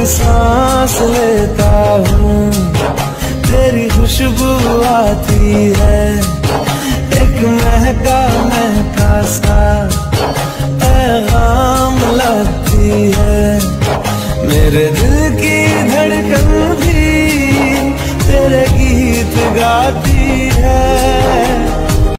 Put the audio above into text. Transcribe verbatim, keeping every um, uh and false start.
सांस लेता हूँ तेरी खुशबू आती है, एक महका महका सा पैगाम लगती है मेरे